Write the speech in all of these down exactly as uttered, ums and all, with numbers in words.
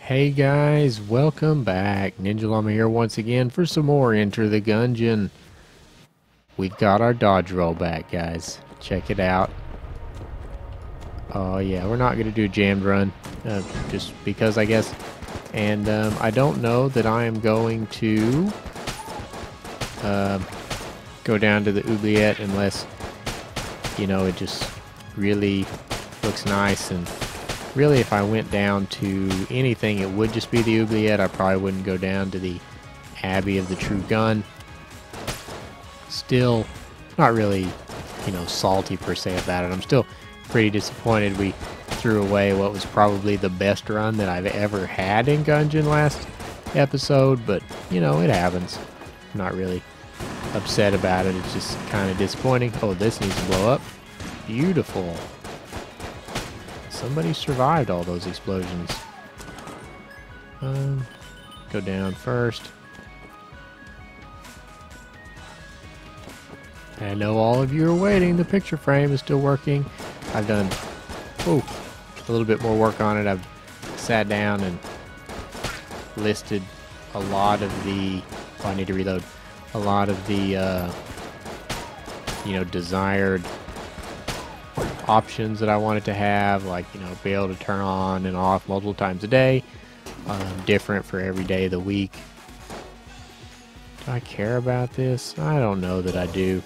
Hey guys, welcome back. Ninja Llama here once again for some more Enter the Gungeon. We've got our dodge roll back, guys. Check it out. Oh yeah, we're not going to do a jammed run, uh, just because I guess. And um, I don't know that I am going to uh, go down to the oubliette unless, you know, it just really looks nice. And really, if I went down to anything, it would just be the oubliette. I probably wouldn't go down to the Abbey of the True Gun. Still not really, you know, salty per se about it. I'm still pretty disappointed we threw away what was probably the best run that I've ever had in Gungeon last episode, but, you know, it happens. I'm not really upset about it. It's just kind of disappointing. Oh, this needs to blow up. Beautiful. Somebody survived all those explosions. Um, go down first. I know all of you are waiting. The picture frame is still working. I've done oh, a little bit more work on it. I've sat down and listed a lot of the... Oh, I need to reload. A lot of the, uh, you know, desired options that I wanted to have, like, you know, be able to turn on and off multiple times a day, um, different for every day of the week. Do I care about this? I don't know that I do.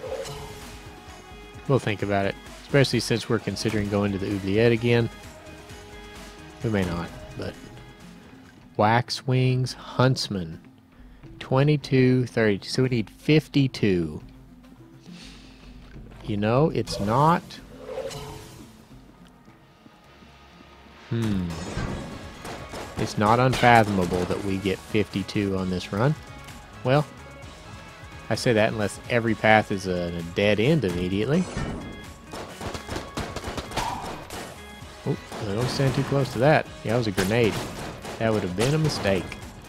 We'll think about it, especially since we're considering going to the oubliette again. We may not, but wax wings huntsman twenty-two thirty, so we need fifty-two. You know, it's not... Hmm. It's not unfathomable that we get fifty-two on this run. Well, I say that unless every path is a, a dead end immediately. Oh, don't stand too close to that. Yeah, that was a grenade. That would have been a mistake.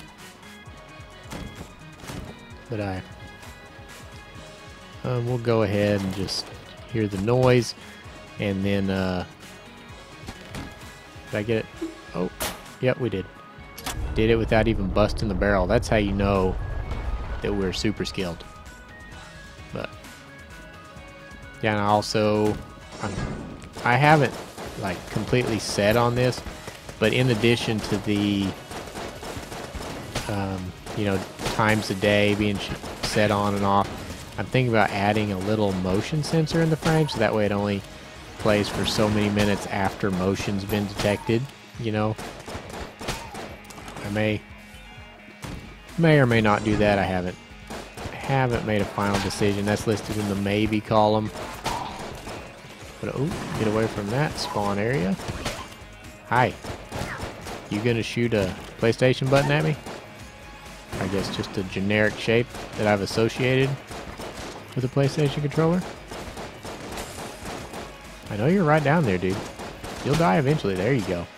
But I... Um, we'll go ahead and just hear the noise, and then, uh... did I get it? Oh, yep, we did. Did it without even busting the barrel. That's how you know that we're super skilled. But, yeah, and I also, I'm, I haven't, like, completely set on this, but in addition to the, um, you know, times a day being set on and off, I'm thinking about adding a little motion sensor in the frame, so that way it only plays for so many minutes after motion's been detected, you know. I may may or may not do that. I haven't I haven't made a final decision. That's listed in the maybe column. But oh, get away from that spawn area. Hi. You gonna shoot a PlayStation button at me? I guess just a generic shape that I've associated with a PlayStation controller. I know you're right down there, dude. You'll die eventually. There you go.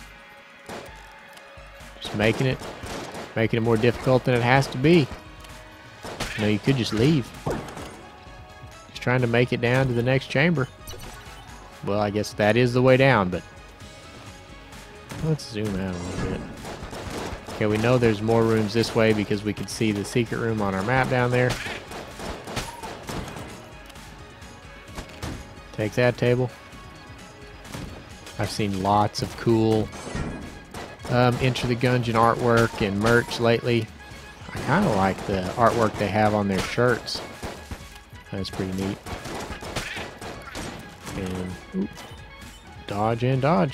Just making it, making it more difficult than it has to be. You know, you could just leave. Just trying to make it down to the next chamber. Well, I guess that is the way down, but let's zoom out a little bit. Okay, we know there's more rooms this way because we could see the secret room on our map down there. Take that table. I've seen lots of cool um, Enter the Gungeon artwork and merch lately. I kind of like the artwork they have on their shirts. That's pretty neat. And ooh, dodge and dodge.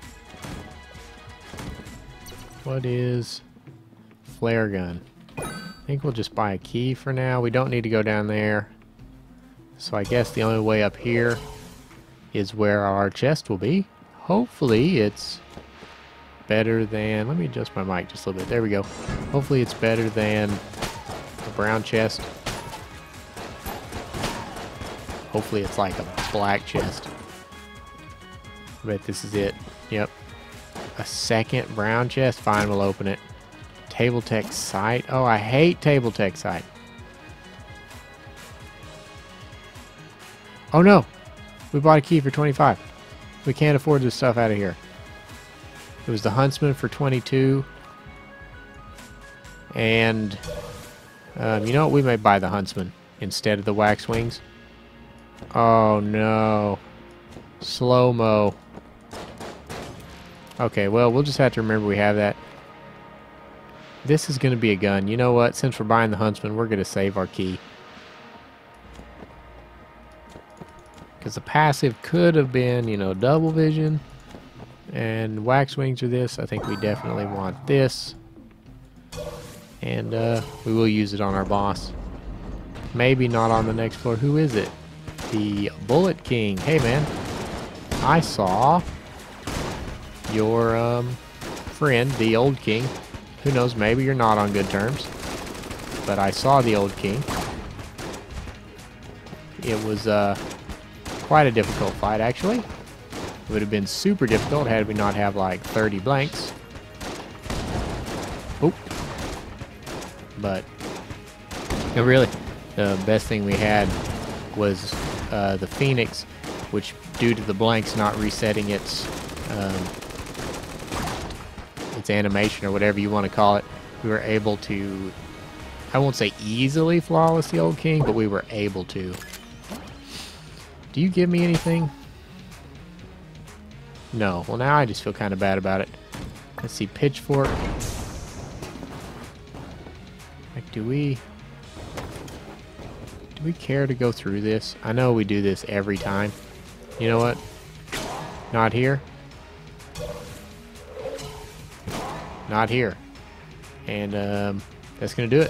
What is flare gun? I think we'll just buy a key for now. We don't need to go down there. So I guess the only way up here is where our chest will be. Hopefully it's better than... Let me adjust my mic just a little bit. There we go. Hopefully it's better than a brown chest. Hopefully it's like a black chest. I bet this is it. Yep. A second brown chest. Fine, we'll open it. Table tech site. Oh, I hate table tech site. Oh no! We bought a key for twenty-five. We can't afford this stuff out of here. It was the huntsman for twenty-two. And, um, you know what? We may buy the huntsman instead of the wax wings. Oh, no. Slow-mo. Okay, well, we'll just have to remember we have that. This is going to be a gun. You know what? Since we're buying the huntsman, we're going to save our key. Because the passive could have been, you know, double vision. And wax wings are this. I think we definitely want this. And uh, we will use it on our boss. Maybe not on the next floor. Who is it? The Bullet King. Hey, man. I saw your um, friend, the Old King. Who knows, maybe you're not on good terms. But I saw the Old King. It was uh, quite a difficult fight, actually. It would have been super difficult had we not have like thirty blanks. Oop. But, no, really, the best thing we had was uh, the Phoenix, which, due to the blanks not resetting its um, its animation or whatever you want to call it, we were able to, I won't say easily flawless the Old King, but we were able to. Do you give me anything? No. Well, now I just feel kind of bad about it. Let's see, pitchfork. Like, do we... Do we care to go through this? I know we do this every time. You know what? Not here. Not here. And, um, that's gonna do it.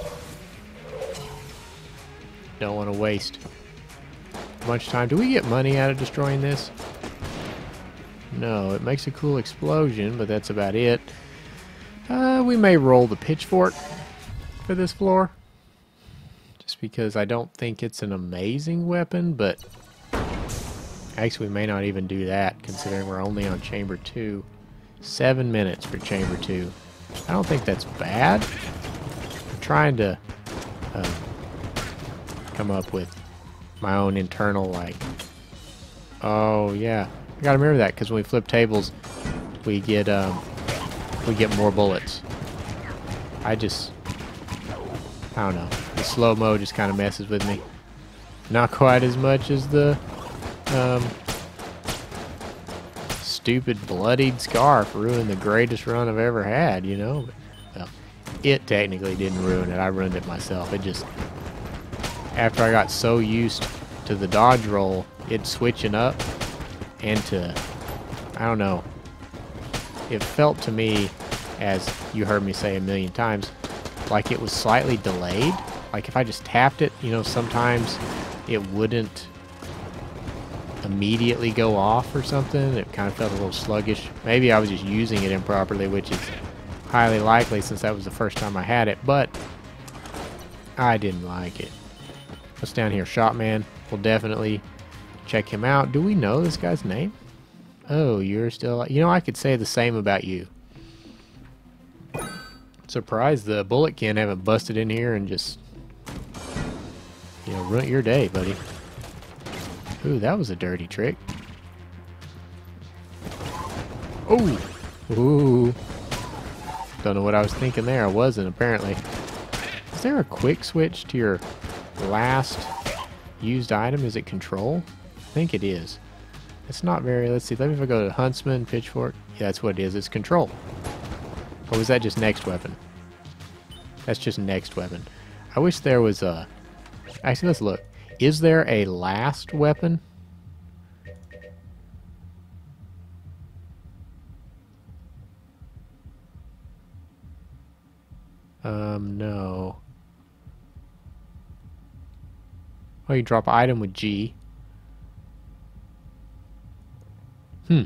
Don't want to waste much time. Do we get money out of destroying this? No, it makes a cool explosion, but that's about it. Uh, we may roll the pitchfork for this floor. Just because I don't think it's an amazing weapon, but actually we may not even do that, considering we're only on chamber two. Seven minutes for chamber two. I don't think that's bad. I'm trying to uh, come up with my own internal, like, oh yeah, I gotta remember that, because when we flip tables, we get um, we get more bullets. I just, I don't know. The slow-mo just kind of messes with me. Not quite as much as the um, stupid bloodied scarf ruined the greatest run I've ever had, you know? But, well, it technically didn't ruin it. I ruined it myself. It just, after I got so used to the dodge roll, it switching up and to, I don't know. It felt to me, as you heard me say a million times, like it was slightly delayed. Like if I just tapped it, you know, sometimes it wouldn't immediately go off or something. It kind of felt a little sluggish. Maybe I was just using it improperly, which is highly likely since that was the first time I had it, but I didn't like it. What's down here? Shopman. We'll definitely check him out. Do we know this guy's name? Oh, you're still... You know, I could say the same about you. Surprised the Bullet Kin haven't busted in here and just, you know, ruined your day, buddy. Ooh, that was a dirty trick. Oh! Ooh. Don't know what I was thinking there. I wasn't, apparently. Is there a quick switch to your last used item? Is it control? I think it is. It's not very... Let's see. Let me if I go to Huntsman, Pitchfork. Yeah, that's what it is. It's control. Or was that just next weapon? That's just next weapon. I wish there was a... Actually, let's look. Is there a last weapon? Um, no. Oh, you drop item with G. Hmm.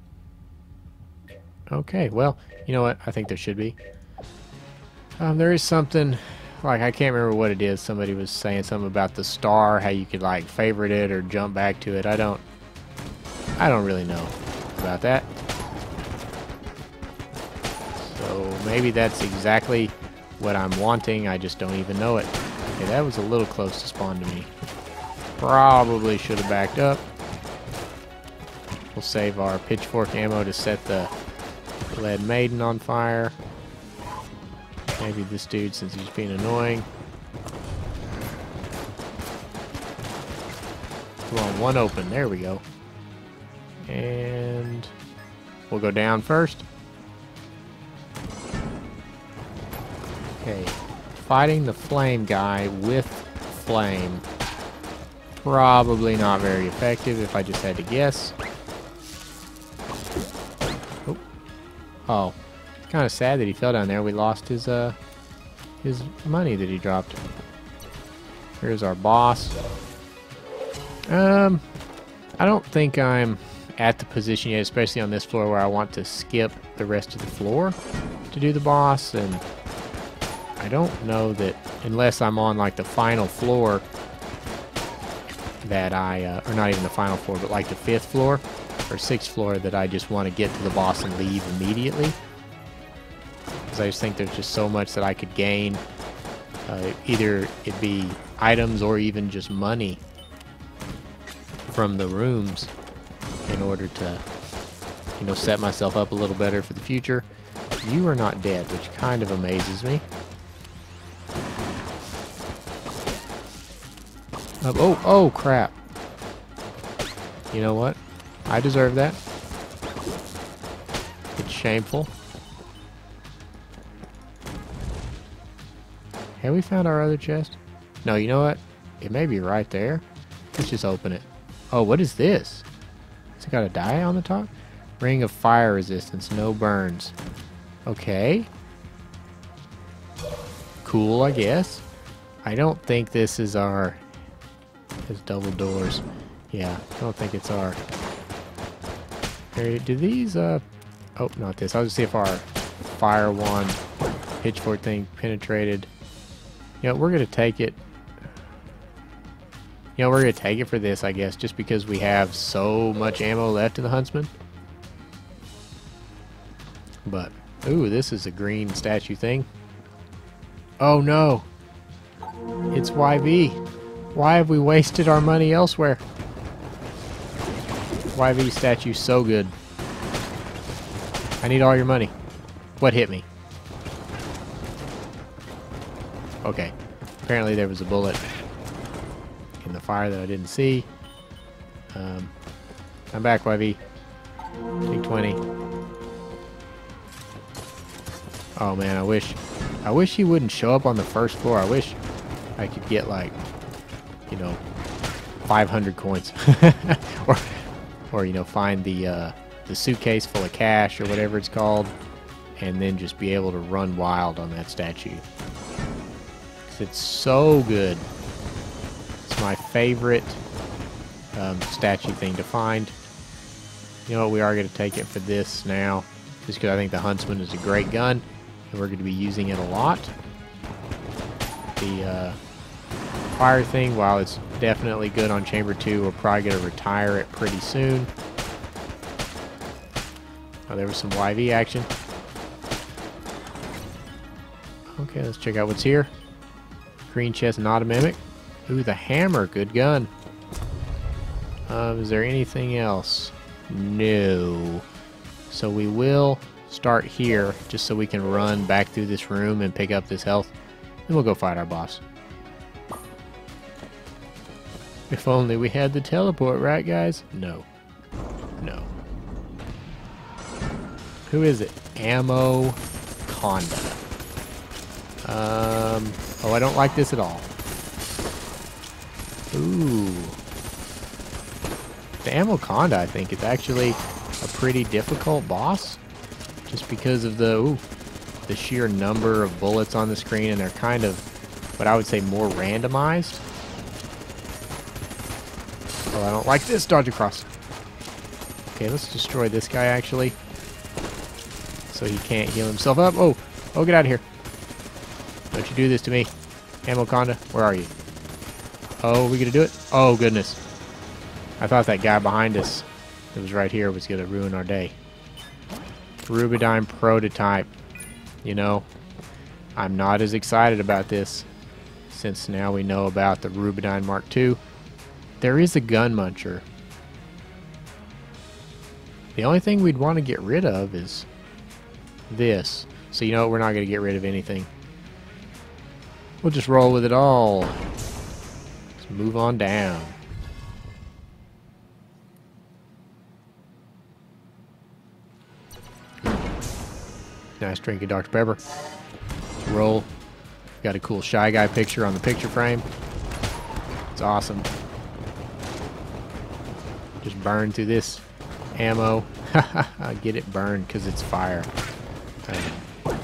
Okay, well, you know what? I think there should be. Um, there is something, like, I can't remember what it is. Somebody was saying something about the star, how you could, like, favorite it or jump back to it. I don't, I don't really know about that. So maybe that's exactly what I'm wanting. I just don't even know it. Okay, that was a little close to spawn to me. Probably should have backed up. We'll save our pitchfork ammo to set the Lead maiden on fire. Maybe this dude, since he's being annoying. Come on, one open. There we go. And we'll go down first. Okay. Fighting the flame guy with flame. Probably not very effective if I just had to guess. Oh. Oh. It's kind of sad that he fell down there. We lost his uh his money that he dropped. Here's our boss. Um I don't think I'm at the position yet, especially on this floor, where I want to skip the rest of the floor to do the boss, and I don't know that unless I'm on like the final floor that I, uh, or not even the final floor, but like the fifth floor or sixth floor, that I just want to get to the boss and leave immediately. Because I just think there's just so much that I could gain. Uh, either it be items or even just money from the rooms in order to, you know, set myself up a little better for the future. You are not dead, which kind of amazes me. Uh, oh, oh, crap. You know what? I deserve that. It's shameful. Have we found our other chest? No, you know what? It may be right there. Let's just open it. Oh, what is this? Has it got a die on the top? Ring of fire resistance, no burns. Okay. Cool, I guess. I don't think this is our... It's double doors. Yeah, I don't think it's our... Hey, do these, uh... Oh, not this. I'll just see if our fire wand pitchfork thing penetrated. You know, we're going to take it. You know, we're going to take it for this, I guess, just because we have so much ammo left in the Huntsman. But, ooh, this is a green statue thing. Oh, no. It's Y V. Why have we wasted our money elsewhere? Y V statue's so good. I need all your money. What hit me? Okay. Apparently there was a bullet in the fire that I didn't see. Um, I'm back, Y V. Take twenty. Oh man, I wish I wish he wouldn't show up on the first floor. I wish I could get like, you know, five hundred coins. or or you know, find the uh, the suitcase full of cash or whatever it's called, and then just be able to run wild on that statue. It's so good. It's my favorite um, statue thing to find. You know what? We are going to take it for this now, just because I think the Huntsman is a great gun, and we're going to be using it a lot. The uh, fire thing, while it's definitely good on Chamber two, we're probably going to retire it pretty soon. Oh, there was some Y V action. Okay, let's check out what's here. Green chest, not a mimic. Ooh, the hammer, good gun. Um, is there anything else? No. So we will start here, just so we can run back through this room and pick up this health. Then we'll go fight our boss. If only we had the teleport, right guys? No. No. Who is it? Ammo Conda. Um, oh, I don't like this at all. Ooh. The Amoconda, I think, is actually a pretty difficult boss. Just because of the, ooh, the sheer number of bullets on the screen, and they're kind of, what I would say, more randomized. Oh, I don't like this. Dodge across. Okay, let's destroy this guy, actually. So he can't heal himself up. Oh, oh, get out of here. Don't you do this to me. Amoconda, where are you? Oh, we gonna do it? Oh, goodness. I thought that guy behind us that was right here was gonna ruin our day. Rubidyne prototype. You know, I'm not as excited about this since now we know about the Rubidyne Mark two. There is a gun muncher. The only thing we'd want to get rid of is this. So you know what? We're not going to get rid of anything. We'll just roll with it all. Let's move on down. Nice drink of Doctor Pepper. Let's roll. Got a cool Shy Guy picture on the picture frame. It's awesome. Just burn through this ammo. Get it burned because it's fire. Um,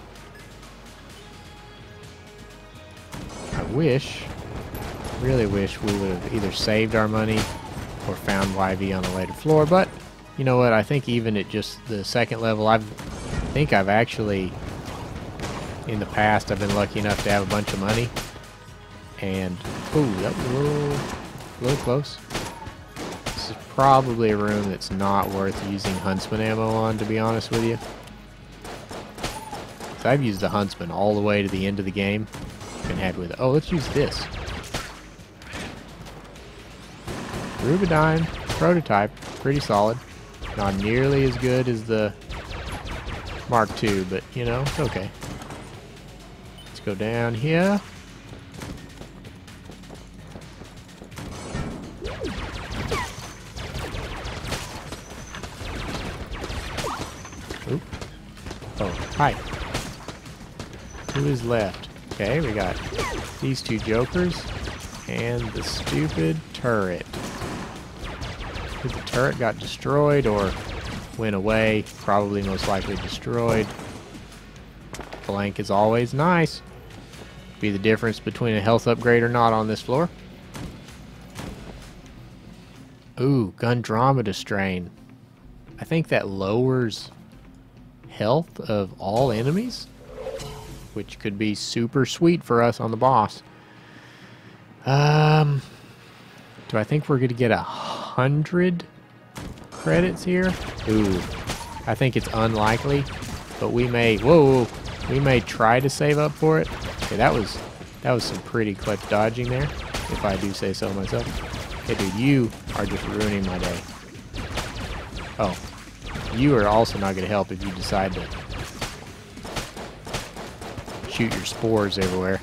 I wish, really wish we would have either saved our money or found Y V on a later floor, but you know what? I think even at just the second level, I've, I think I've actually, in the past, I've been lucky enough to have a bunch of money. And, ooh, that was a little, a little close. This is probably a room that's not worth using Huntsman ammo on, to be honest with you. So I've used the Huntsman all the way to the end of the game. Been happy with it. Oh, let's use this. Rubidyne prototype, pretty solid. Not nearly as good as the Mark two, but you know, it's okay. Let's go down here. Oop. Oh, hi. Who is left? Okay, we got these two jokers and the stupid turret. The turret got destroyed or went away. Probably most likely destroyed. Blank is always nice. Be the difference between a health upgrade or not on this floor. Ooh, Gundromeda strain. I think that lowers health of all enemies, which could be super sweet for us on the boss. Um, do I think we're going to get a hundred credits here? Ooh, I think it's unlikely, but we may. Whoa, we may try to save up for it. Okay, that was that was some pretty clutch dodging there, if I do say so myself. Hey, dude, you are just ruining my day. Oh, you are also not going to help if you decide to shoot your spores everywhere.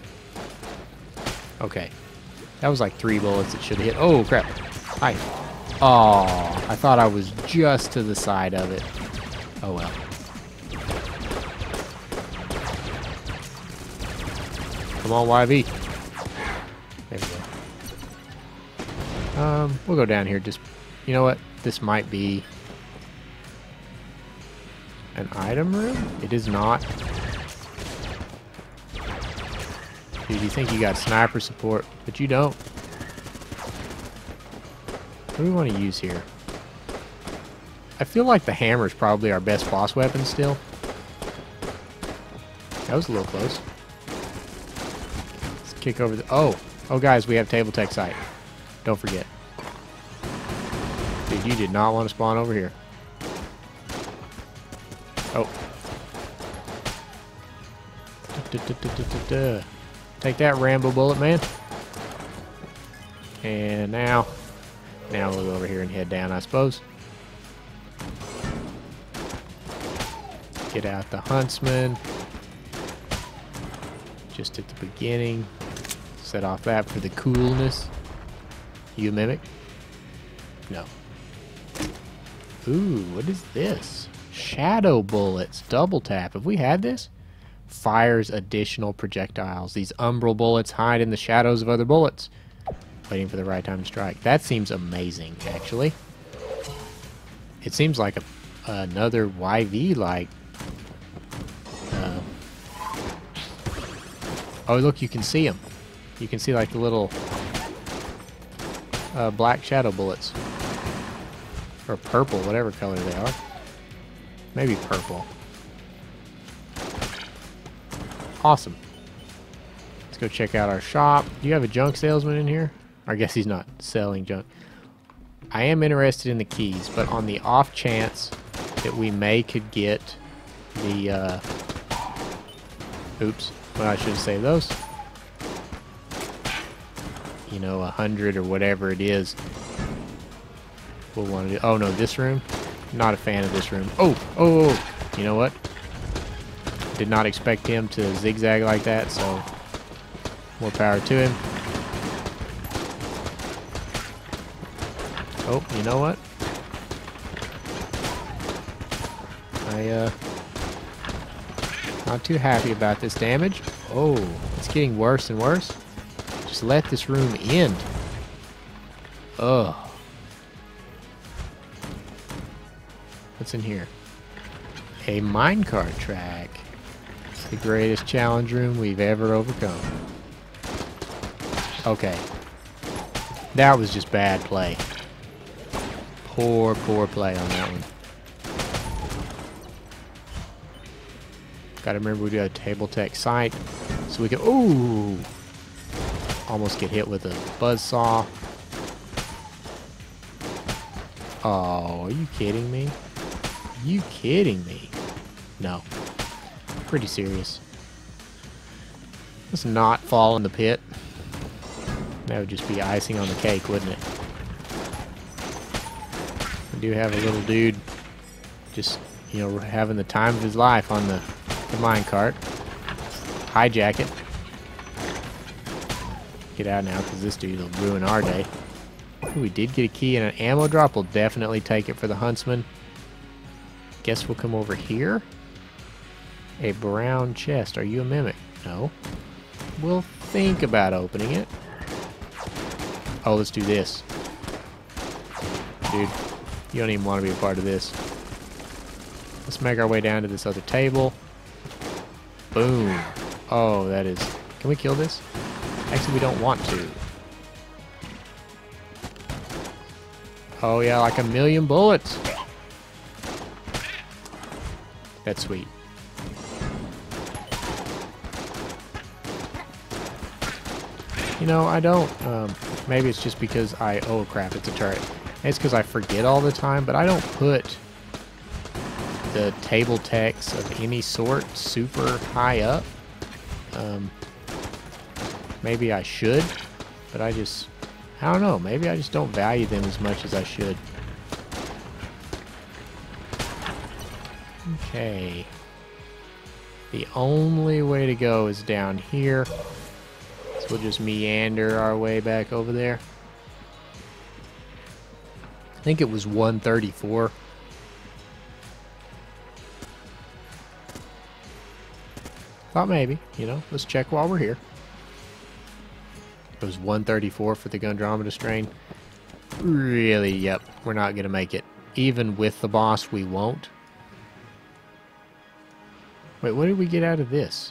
Okay. That was like three bullets that should have hit. Oh, crap. Hi. Oh, I thought I was just to the side of it. Oh, well. Come on, Y V. There we go. Um, we'll go down here. Just, you know what? This might be an item room? It is not. Dude, you think you got sniper support, but you don't. What do we want to use here? I feel like the hammer is probably our best boss weapon still. That was a little close. Let's kick over the... Oh! Oh, guys, we have table tech sight. Don't forget. Dude, you did not want to spawn over here. Oh. Da, da, da, da, da, da. Take that, Rambo bullet man. And now, now we'll go over here and head down, I suppose. Get out the Huntsman. Just at the beginning. Set off that for the coolness. You mimic? No. Ooh, what is this? Shadow bullets. Double tap. Have we had this? Fires additional projectiles. These umbral bullets hide in the shadows of other bullets, waiting for the right time to strike. That seems amazing, actually. It seems like a, another Y V like. Uh, oh, look, you can see them. You can see like the little uh, black shadow bullets, or purple, whatever color they are. Maybe purple. Awesome. Let's go check out our shop. Do you have a junk salesman in here? I guess he's not selling junk. I am interested in the keys, but on the off chance that we may could get the, uh... oops. Well, I should have saved those. You know, a hundred or whatever it is. We'll want to do... Oh, no, this room? Not a fan of this room. Oh! Oh! Oh! You know what? Did not expect him to zigzag like that, so more power to him. Oh, you know what? I, uh, not too happy about this damage. Oh, it's getting worse and worse. Just let this room end. Ugh. What's in here? A minecart track. The greatest challenge room we've ever overcome. Okay. That was just bad play. Poor, poor play on that one. Gotta remember we do a table tech sight. So we can... Ooh! Almost get hit with a buzzsaw. Oh, are you kidding me? Are you kidding me? No. Pretty serious. Let's not fall in the pit. That would just be icing on the cake, wouldn't it? We do have a little dude just, you know, having the time of his life on the, the minecart. Hijack it. Get out now, because this dude will ruin our day. Ooh, we did get a key and an ammo drop. We'll definitely take it for the huntsman. Guess we'll come over here. A brown chest. Are you a mimic? No. We'll think about opening it. Oh, let's do this. Dude, you don't even want to be a part of this. Let's make our way down to this other table. Boom. Oh, that is... Can we kill this? Actually, we don't want to. Oh, yeah, like a million bullets. That's sweet. You know, I don't, um, maybe it's just because I, oh crap, it's a turret. It's because I forget all the time, but I don't put the table techs of any sort super high up. Um, maybe I should, but I just, I don't know, maybe I just don't value them as much as I should. Okay. The only way to go is down here. So we'll just meander our way back over there. I think it was one thirty-four. Thought maybe, you know, let's check while we're here. It was one thirty-four for the Gundromeda strain. Really, yep, we're not going to make it. Even with the boss, we won't. Wait, what did we get out of this?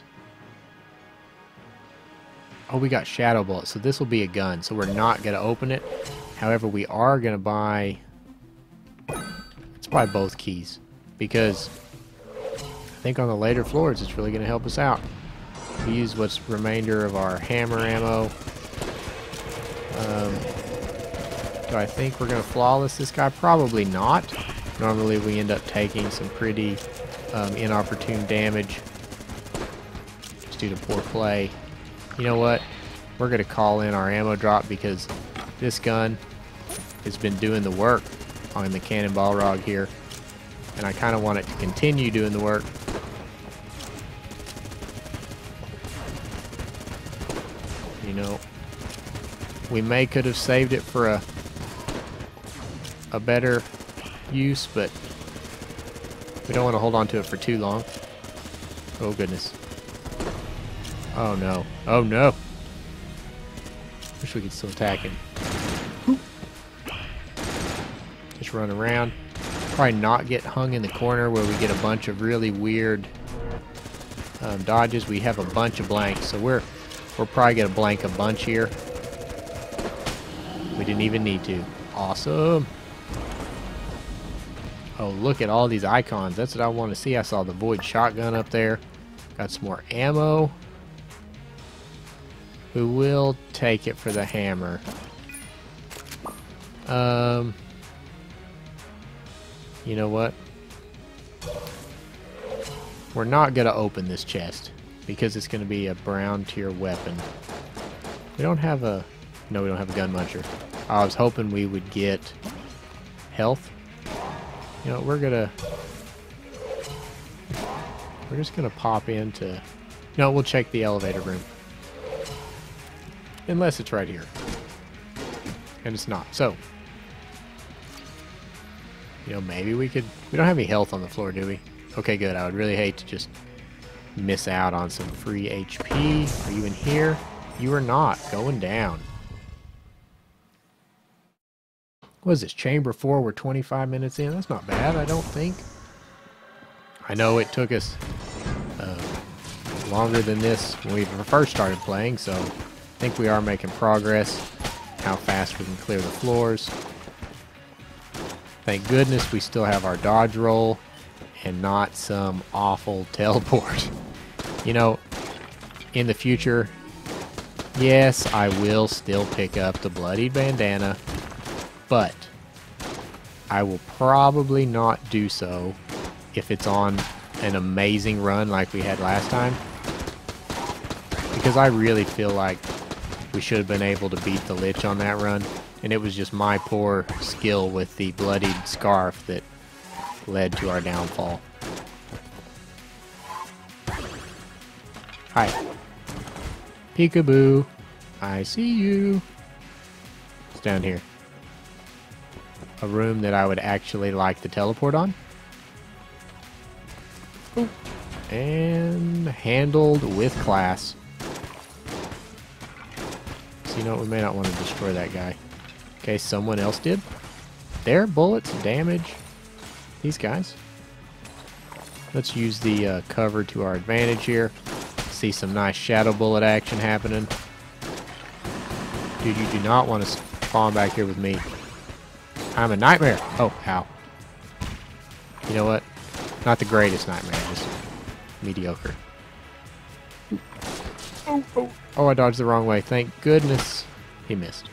Oh, we got shadow bullets, so this will be a gun, so we're not going to open it. However, we are going to buy... Let's buy both keys, because I think on the later floors it's really going to help us out. We use what's remainder of our hammer ammo. Um, do I think we're going to flawless this guy? Probably not. Normally we end up taking some pretty um, inopportune damage just due to poor play. You know what? We're going to call in our ammo drop because this gun has been doing the work on the cannonball rog here. And I kind of want it to continue doing the work. You know, we may could have saved it for a a better use, but we don't want to hold on to it for too long. Oh goodness. Oh no. Oh no. Wish we could still attack him. Whoop. Just run around. Probably not get hung in the corner where we get a bunch of really weird um, dodges. We have a bunch of blanks, so we're we're probably gonna blank a bunch here. We didn't even need to. Awesome. Oh, look at all these icons. That's what I want to see. I saw the void shotgun up there. Got some more ammo. We will take it for the hammer. Um, you know what? We're not going to open this chest because it's going to be a brown tier weapon. We don't have a... No, we don't have a gun muncher. I was hoping we would get health. You know, we're going to... We're just going to pop into... No, we'll check the elevator room. Unless it's right here. And it's not. So, you know, maybe we could... We don't have any health on the floor, do we? Okay, good. I would really hate to just miss out on some free H P. Are you in here? You are not. Going down. What is this? Chamber four, we're twenty-five minutes in. That's not bad, I don't think. I know it took us uh, longer than this when we first started playing, so I think we are making progress. How fast we can clear the floors. Thank goodness we still have our dodge roll and not some awful teleport. You know, in the future, yes, I will still pick up the bloodied bandana, but I will probably not do so if it's on an amazing run like we had last time, because I really feel like we should have been able to beat the Lich on that run, and it was just my poor skill with the bloodied scarf that led to our downfall. Hi. Peekaboo. I see you. It's down here. A room that I would actually like to teleport on. Ooh. And handled with class. So you know what, we may not want to destroy that guy. Okay, someone else did. Their bullets damage these guys. Let's use the uh, cover to our advantage here. See some nice shadow bullet action happening. Dude, you do not want to spawn back here with me. I'm a nightmare. Oh, ow. You know what? Not the greatest nightmare, just mediocre. Oh, oh. Oh, I dodged the wrong way. Thank goodness he missed.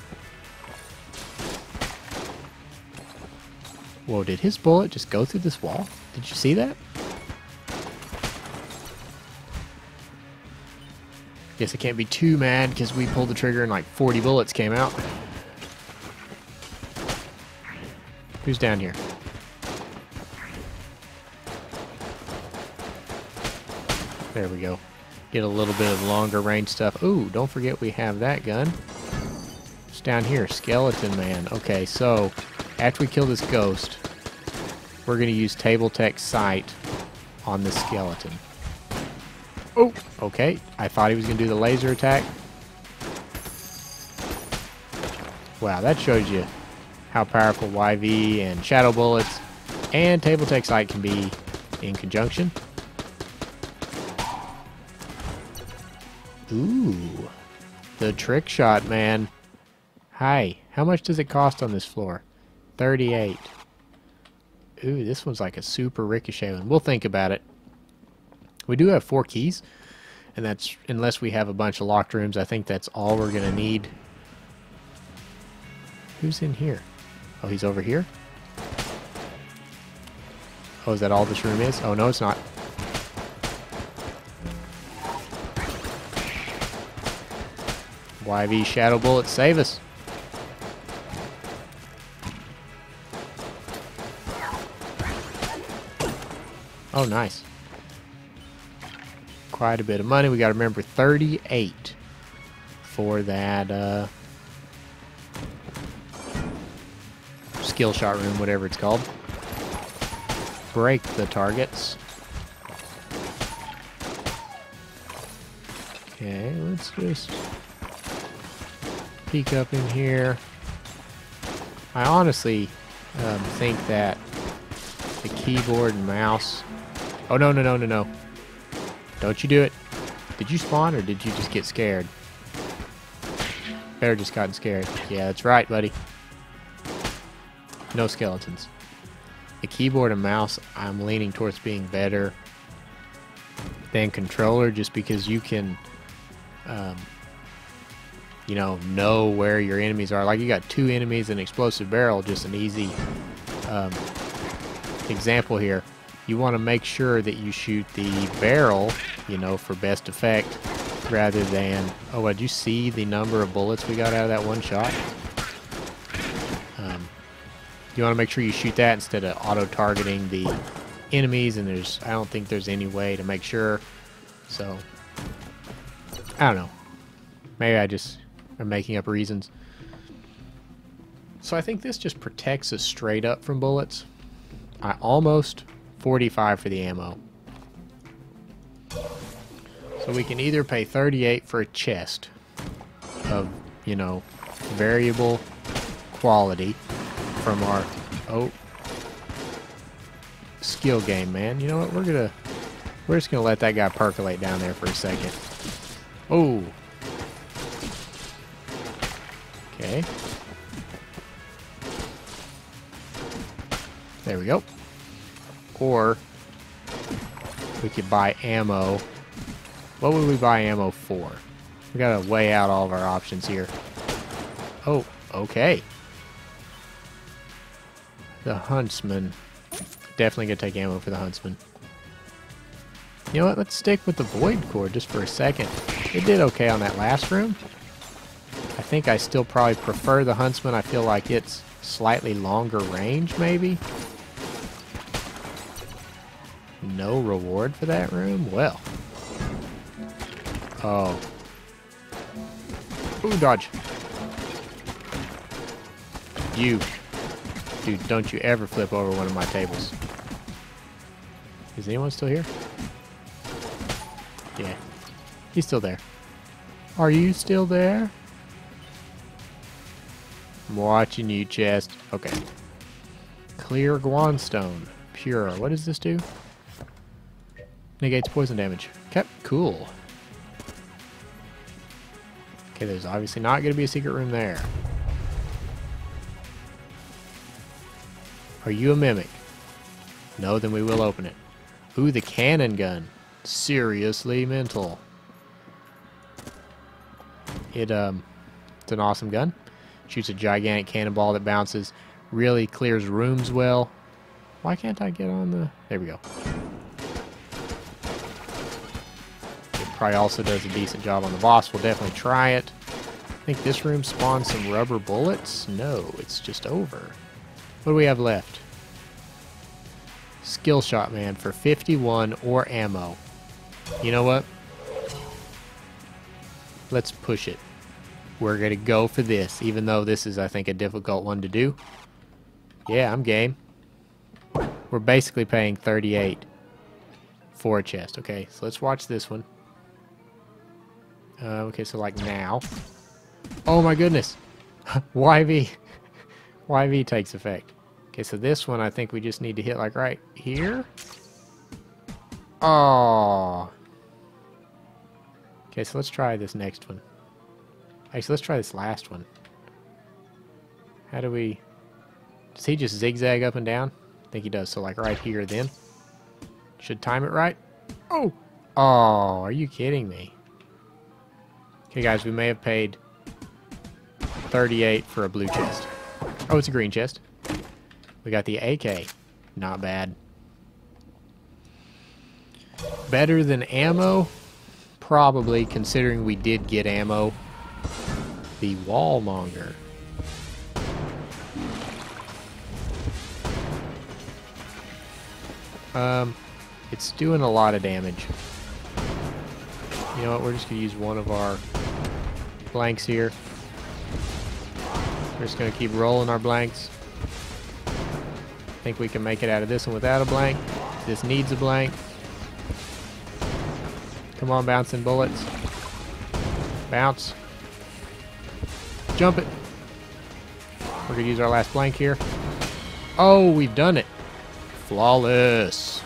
Whoa, did his bullet just go through this wall? Did you see that? Guess I can't be too mad because we pulled the trigger and like forty bullets came out. Who's down here? There we go. Get a little bit of longer range stuff. Ooh, don't forget we have that gun. It's down here. Skeleton man. Okay, so after we kill this ghost, we're going to use table tech sight on this skeleton. Oh, okay. I thought he was going to do the laser attack. Wow, that shows you how powerful Y V and shadow bullets and table tech sight can be in conjunction. Ooh, the trick shot, man. Hi, how much does it cost on this floor? thirty-eight. Ooh, this one's like a super ricochet one. We'll think about it. We do have four keys, and that's, unless we have a bunch of locked rooms, I think that's all we're going to need. Who's in here? Oh, he's over here? Oh, is that all this room is? Oh, no, it's not. Y V shadow bullets, save us. Oh, nice. Quite a bit of money. We got to remember thirty-eight for that uh, skill shot room, whatever it's called. Break the targets. Okay, let's just peek up in here. I honestly um, think that the keyboard and mouse... Oh, no, no, no, no, no. Don't you do it. Did you spawn or did you just get scared? Better just gotten scared. Yeah, that's right, buddy. No skeletons. The keyboard and mouse, I'm leaning towards being better than controller, just because you can, um, you know, know where your enemies are. Like, you got two enemies and an explosive barrel, just an easy um, example here. You want to make sure that you shoot the barrel, you know, for best effect, rather than... Oh, did you see the number of bullets we got out of that one shot? Um, you want to make sure you shoot that instead of auto-targeting the enemies, and there's I don't think there's any way to make sure. So I don't know. Maybe I just am making up reasons. So I think this just protects us straight up from bullets. I almost forty-five for the ammo. So we can either pay thirty-eight for a chest of, you know, variable quality from our oh skill game, man. You know what? We're gonna we're just gonna let that guy percolate down there for a second. Oh. Okay. There we go. Or we could buy ammo. What would we buy ammo for? We gotta weigh out all of our options here. Oh, okay. The huntsman. Definitely gonna take ammo for the huntsman. You know what? Let's stick with the void core just for a second. It did okay on that last room. I think I still probably prefer the huntsman. I feel like it's slightly longer range, maybe. No reward for that room? Well. Oh. Ooh, dodge. You. Dude, don't you ever flip over one of my tables. Is anyone still here? Yeah. He's still there. Are you still there? I'm watching you, chest. Okay. Clear Guanstone. Pure. What does this do? Negates poison damage. Okay, cool. Okay, there's obviously not going to be a secret room there. Are you a mimic? No, then we will open it. Ooh, the cannon gun. Seriously mental. It, um, it's an awesome gun. Shoots a gigantic cannonball that bounces. Really clears rooms well. Why can't I get on the... There we go. It probably also does a decent job on the boss. We'll definitely try it. I think this room spawns some rubber bullets. No, it's just over. What do we have left? Skill shot, man, for fifty-one or ammo. You know what? Let's push it. We're going to go for this, even though this is, I think, a difficult one to do. Yeah, I'm game. We're basically paying thirty-eight for a chest. Okay, so let's watch this one. Uh, okay, so like now. Oh my goodness. Y V. Y V takes effect. Okay, so this one I think we just need to hit like right here. Oh. Okay, so let's try this next one. Actually, let's try this last one. How do we... Does he just zigzag up and down? I think he does. So like right here then. Should time it right. Oh! Oh, are you kidding me? Okay, guys, we may have paid thirty-eight for a blue chest. Oh, it's a green chest. We got the A K. Not bad. Better than ammo? Probably, considering we did get ammo. The wallmonger. Um, it's doing a lot of damage. You know what, we're just going to use one of our blanks here. We're just going to keep rolling our blanks. I think we can make it out of this one without a blank. This needs a blank. Come on, bouncing bullets. Bounce. Jump it. We're going to use our last blank here. Oh, we've done it. Flawless.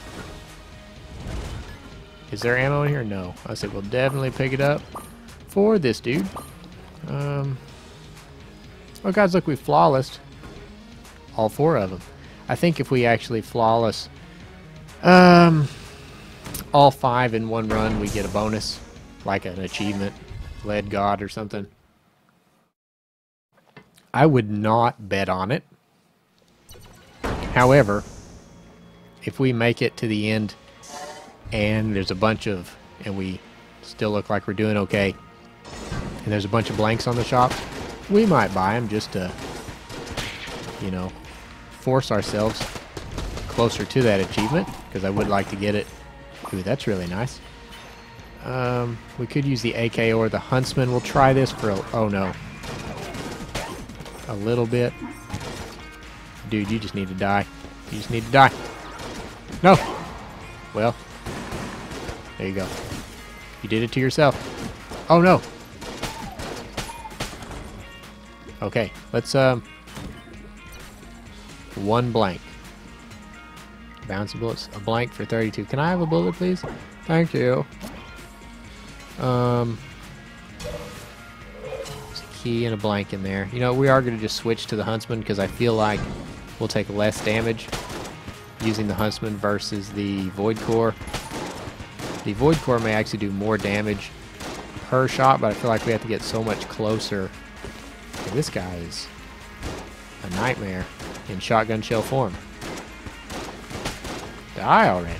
Is there ammo in here? No. I said we'll definitely pick it up for this dude. Um, oh, guys, look, we flawless all four of them. I think if we actually flawless um, all five in one run, we get a bonus, like an achievement, Lead God or something. I would not bet on it. However, if we make it to the end and there's a bunch of, and we still look like we're doing okay, and there's a bunch of blanks on the shop, we might buy them just to, you know, force ourselves. closer to that achievement, because I would like to get it. Ooh, that's really nice. Um, we could use the A K or the huntsman. We'll try this for a, oh no. A little bit. Dude, you just need to die. You just need to die. No! Well, there you go. You did it to yourself. Oh no! Okay, let's, um... one blank. Bouncy bullets. A blank for thirty-two. Can I have a bullet, please? Thank you. Um... There's a key and a blank in there. You know, we are going to just switch to the huntsman, because I feel like we'll take less damage using the huntsman versus the void core. The void core may actually do more damage per shot, but I feel like we have to get so much closer. Okay, this guy is a nightmare in shotgun shell form. Die already.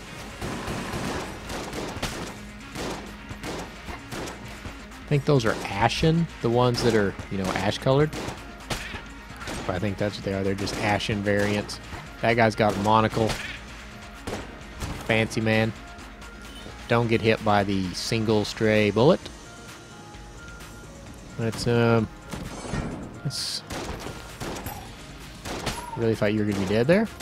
I think those are ashen, the ones that are, you know, ash colored. But I think that's what they are. They're just ashen variants. That guy's got a monocle. Fancy man. Don't get hit by the single stray bullet. Let's, um... Let's... Really thought you were going to be dead there.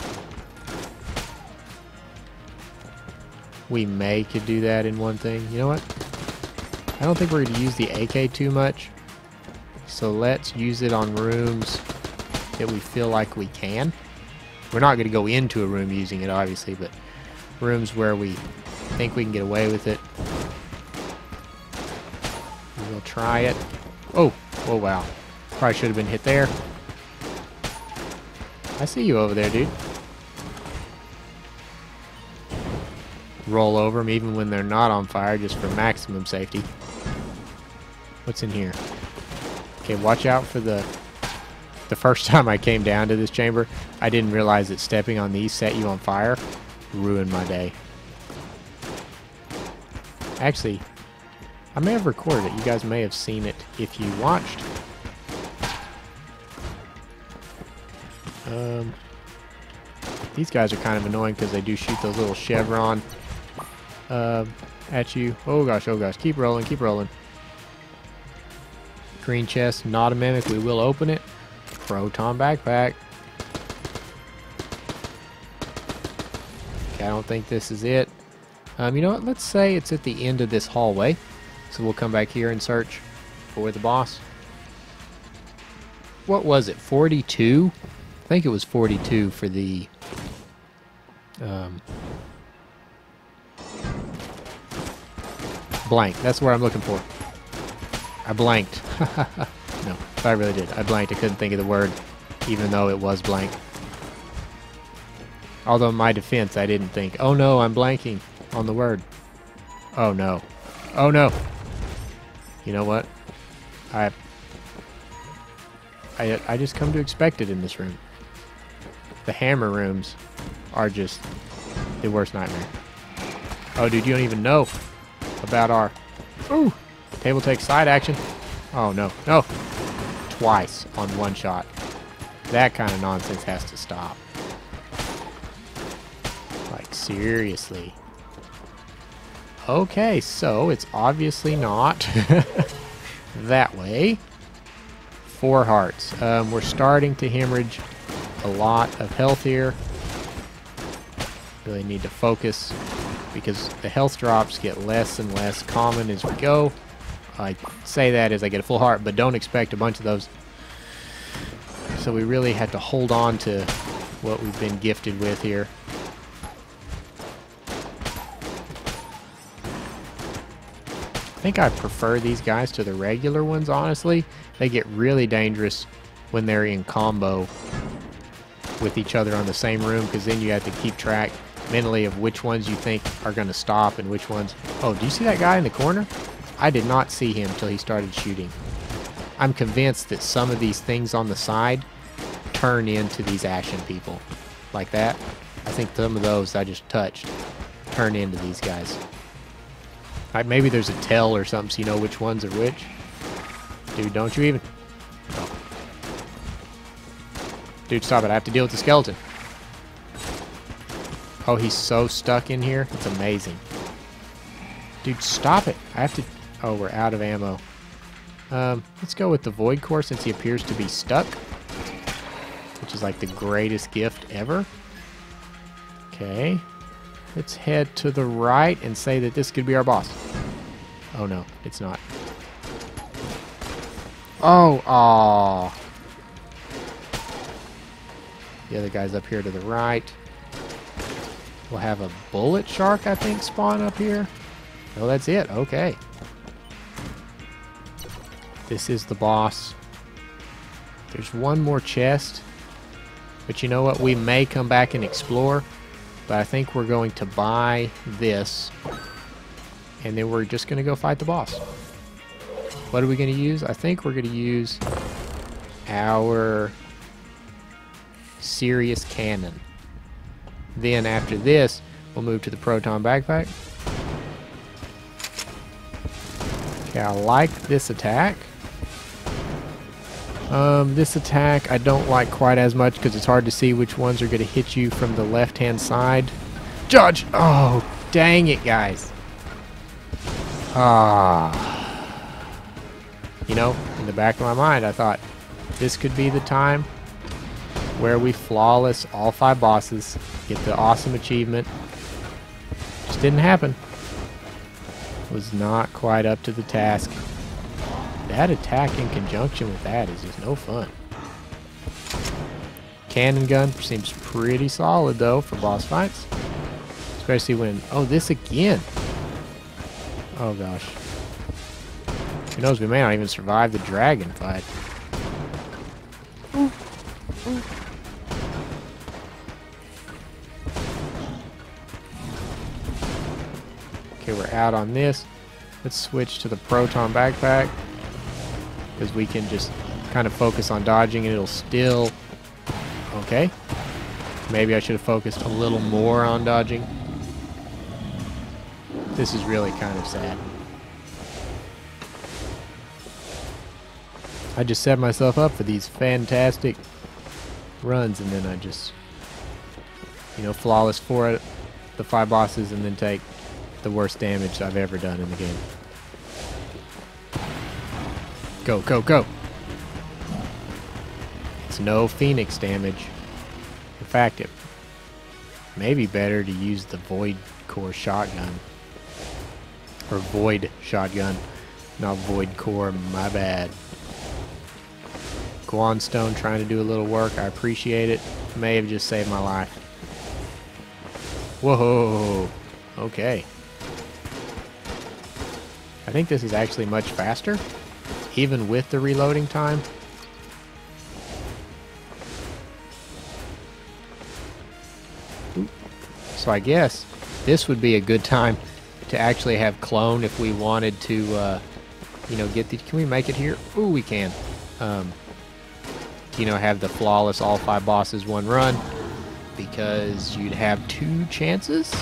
We may could do that in one thing. You know what? I don't think we're going to use the A K too much. So let's use it on rooms that we feel like we can. We're not going to go into a room using it, obviously, but rooms where we think we can get away with it. We'll try it. Oh, oh wow. Probably should have been hit there. I see you over there, dude. Roll over them even when they're not on fire, just for maximum safety. What's in here? Okay, watch out for the... The first time I came down to this chamber, I didn't realize that stepping on these set you on fire. Ruined my day. Actually, I may have recorded it. You guys may have seen it if you watched. Um, these guys are kind of annoying because they do shoot those little chevron uh, at you. Oh gosh, oh gosh. Keep rolling, keep rolling. Green chest, not a mimic. We will open it. Proton backpack. Okay, I don't think this is it. Um, you know what? Let's say it's at the end of this hallway. So we'll come back here and search for the boss. What was it? forty-two? I think it was forty-two for the... Um, blank. That's where I'm looking for. I blanked. No, I really did. I blanked. I couldn't think of the word, even though it was blank. Although in my defense, I didn't think, oh no, I'm blanking on the word. Oh no. Oh no. You know what? I, I, I just come to expect it in this room. The hammer rooms are just the worst nightmare. Oh dude, you don't even know about our... Ooh! Table takes side action. Oh no, no. Twice on one shot. That kind of nonsense has to stop. Like, seriously. Okay, so it's obviously not that way. Four hearts. Um, we're starting to hemorrhage a lot of health here. Really need to focus because the health drops get less and less common as we go. I say that as I get a full heart, but don't expect a bunch of those. So we really had to hold on to what we've been gifted with here. I think I prefer these guys to the regular ones, honestly. They get really dangerous when they're in combo with each other on the same room, because then you have to keep track mentally of which ones you think are going to stop and which ones... Oh, do you see that guy in the corner? I did not see him till he started shooting. I'm convinced that some of these things on the side turn into these ashen people. Like that. I think some of those I just touched turn into these guys. Like maybe there's a tell or something so you know which ones are which. Dude, don't you even... Oh. Dude, stop it. I have to deal with the skeleton. Oh, he's so stuck in here. It's amazing. Dude, stop it. I have to... Oh, we're out of ammo. Um, let's go with the void core since he appears to be stuck. Which is like the greatest gift ever. Okay. Let's head to the right and say that this could be our boss. Oh no, it's not. Oh, aw. The other guy's up here to the right. We'll have a bullet shark, I think, spawn up here. Oh, that's it. Okay. This is the boss. There's one more chest. But you know what? We may come back and explore. But I think we're going to buy this. And then we're just going to go fight the boss. What are we going to use? I think we're going to use our serious cannon. Then after this, we'll move to the proton backpack. Okay, I like this attack. Um, this attack I don't like quite as much because it's hard to see which ones are going to hit you from the left-hand side. Judge! Oh, dang it, guys. Ah. You know, in the back of my mind, I thought this could be the time where we flawless all five bosses, get the awesome achievement. Just didn't happen. Was not quite up to the task. That attack in conjunction with that is just no fun. Cannon gun seems pretty solid though for boss fights. Especially when, oh, this again. Oh gosh. Who knows, we may not even survive the dragon fight. Ooh. Ooh. Okay, we're out on this. Let's switch to the proton backpack. Because we can just kind of focus on dodging and it'll still... Okay. Maybe I should have focused a little more on dodging. This is really kind of sad. I just set myself up for these fantastic runs and then I just, you know, flawless for the five bosses and then take the worst damage I've ever done in the game. Go, go, go. It's no Phoenix damage. In fact, it may be better to use the Void Core shotgun. Or Void shotgun. Not Void Core, my bad. Guanstone trying to do a little work. I appreciate it. May have just saved my life. Whoa. Okay. I think this is actually much faster. Even with the reloading time. Oop. So I guess this would be a good time to actually have clone if we wanted to, uh, you know, get the... Can we make it here? Ooh, we can. Um, you know, have the flawless all five bosses one run. Because you'd have two chances.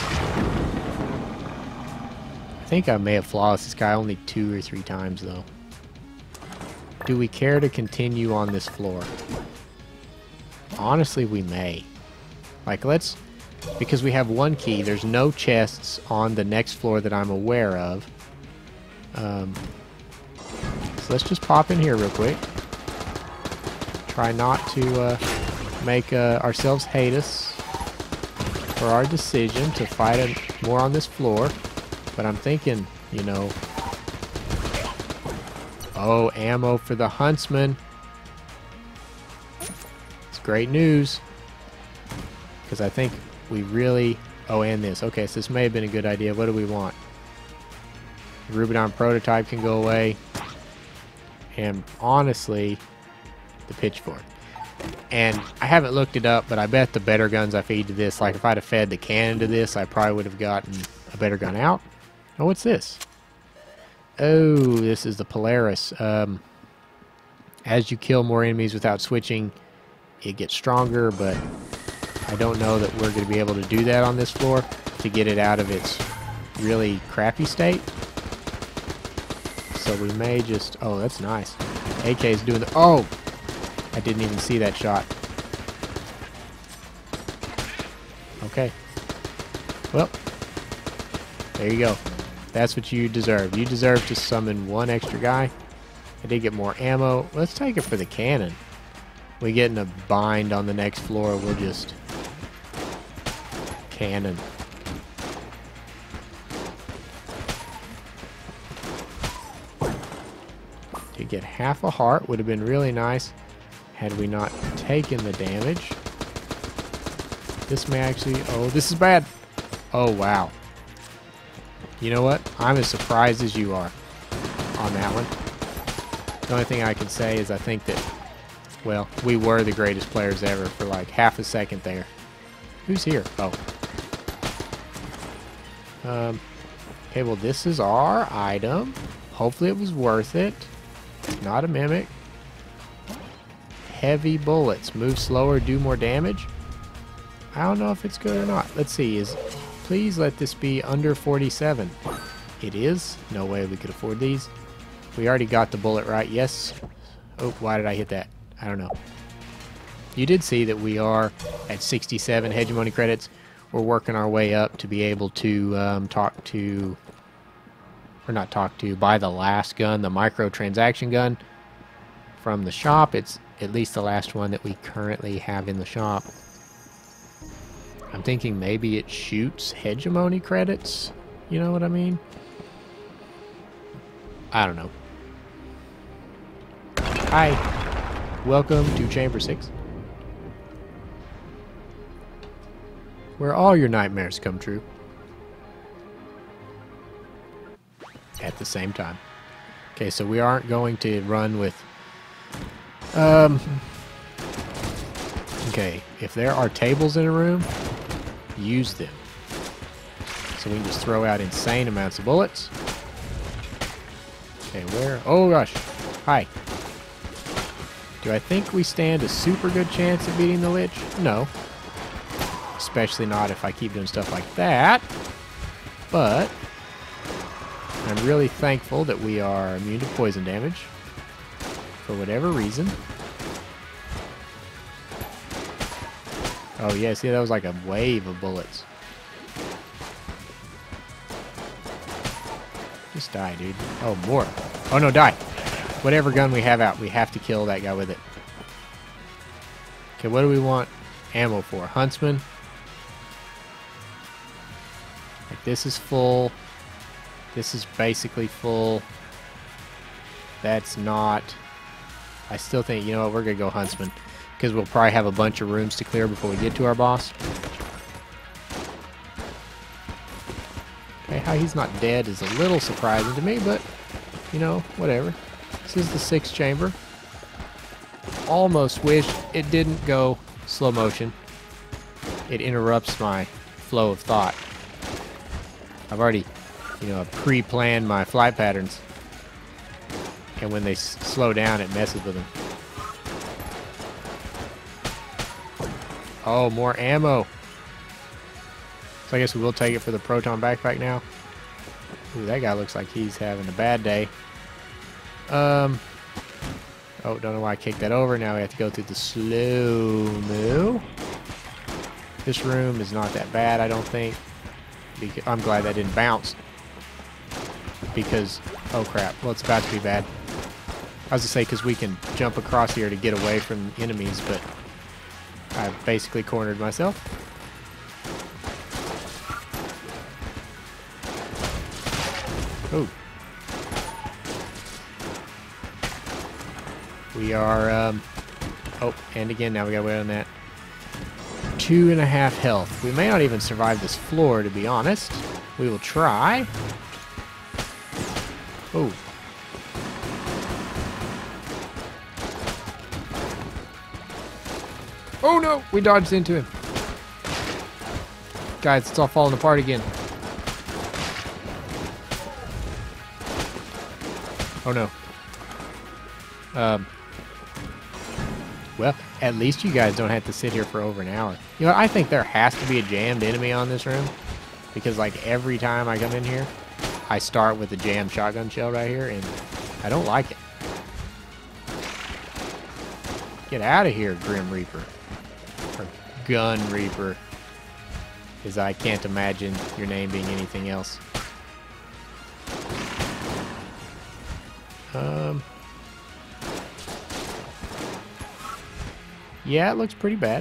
I think I may have flawless this guy only two or three times, though. Do we care to continue on this floor? Honestly, we may. Like, let's... Because we have one key. There's no chests on the next floor that I'm aware of. Um, so let's just pop in here real quick. Try not to uh, make uh, ourselves hate us for our decision to fight a, more on this floor. But I'm thinking, you know... Oh, ammo for the huntsman. It's great news. Because I think we really... Oh, and this. Okay, so this may have been a good idea. What do we want? The Rubidon prototype can go away. And honestly, the pitchfork. And I haven't looked it up, but I bet the better guns I feed to this, like if I'd have fed the cannon to this, I probably would have gotten a better gun out. Oh, what's this? Oh, this is the Polaris. Um, as you kill more enemies without switching, it gets stronger, but I don't know that we're going to be able to do that on this floor to get it out of its really crappy state. So we may just... Oh, that's nice. A K's doing the... Oh! I didn't even see that shot. Okay. Well, there you go. That's what you deserve. You deserve to summon one extra guy. I did get more ammo. Let's take it for the cannon. We get in a bind on the next floor, we'll just cannon. To get half a heart would have been really nice had we not taken the damage. This may actually... Oh, this is bad. Oh, wow. You know what? I'm as surprised as you are on that one. The only thing I can say is I think that, well, we were the greatest players ever for like half a second there. Who's here? Oh. Um, okay, well, this is our item. Hopefully it was worth it. Not a mimic. Heavy bullets. Move slower, do more damage. I don't know if it's good or not. Let's see. Is please let this be under forty-seven. It is. No way we could afford these. We already got the bullet right. Yes. Oh, why did I hit that? I don't know. You did see that we are at sixty-seven hegemony credits. We're working our way up to be able to um, talk to, or not talk to, buy the last gun, the microtransaction gun from the shop. It's at least the last one that we currently have in the shop. I'm thinking maybe it shoots hegemony credits. You know what I mean? I don't know. Hi. Welcome to Chamber six. Where all your nightmares come true. At the same time. Okay, so we aren't going to run with... Um... Okay, if there are tables in a room, use them. So we can just throw out insane amounts of bullets. Okay, where? Oh gosh. Hi. Do I think we stand a super good chance of beating the Lich? No. Especially not if I keep doing stuff like that. But I'm really thankful that we are immune to poison damage. For whatever reason. Oh yeah, see that was like a wave of bullets. Just die, dude. Oh, more. Oh no, die. Whatever gun we have out, we have to kill that guy with it. Okay, what do we want ammo for? Huntsman. Like this is full. This is basically full. That's not. I still think, you know what, we're gonna go Huntsman. Because we'll probably have a bunch of rooms to clear before we get to our boss. Okay, how he's not dead is a little surprising to me, but, you know, whatever. This is the sixth chamber. Almost wish it didn't go slow motion. It interrupts my flow of thought. I've already, you know, pre-planned my flight patterns. And when they s slow down, it messes with them. Oh, more ammo. So I guess we will take it for the proton backpack now. Ooh, that guy looks like he's having a bad day. Um. Oh, don't know why I kicked that over. Now we have to go through the slow-mo. This room is not that bad, I don't think. Because I'm glad that didn't bounce. Because, oh crap, well it's about to be bad. I was to say because we can jump across here to get away from enemies, but I've basically cornered myself. Ooh. We are, um, oh, and again, now we gotta wait on that. Two and a half health. We may not even survive this floor, to be honest. We will try. Oh. Oh no! We dodged into him. Guys, it's all falling apart again. Oh no. Um. Well, at least you guys don't have to sit here for over an hour. You know, I think there has to be a jammed enemy on this room. Because, like, every time I come in here, I start with a jammed shotgun shell right here, and I don't like it. Get out of here, Grim Reaper. Or Gun Reaper. because I can't imagine your name being anything else. Um, yeah, it looks pretty bad.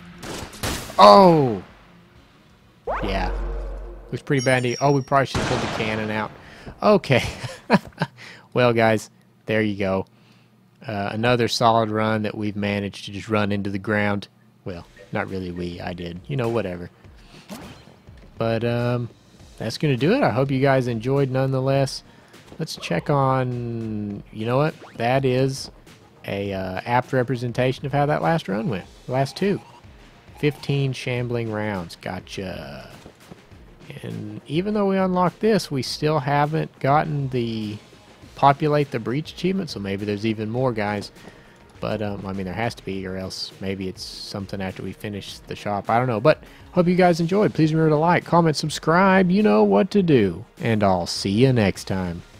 Oh! Yeah. Looks pretty bad. Oh, we probably should pull the cannon out. Okay. Well, guys, there you go. Uh, another solid run that we've managed to just run into the ground. Well, not really we, I did. You know, whatever. But, um, that's going to do it. I hope you guys enjoyed nonetheless. Let's check on, you know what? That is a uh, apt representation of how that last run went. The last two. fifteen shambling rounds. Gotcha. And even though we unlocked this, we still haven't gotten the populate the breach achievement, so maybe there's even more, guys. But, um, I mean, there has to be, or else maybe it's something after we finish the shop. I don't know, but hope you guys enjoyed. Please remember to like, comment, subscribe. You know what to do. And I'll see you next time.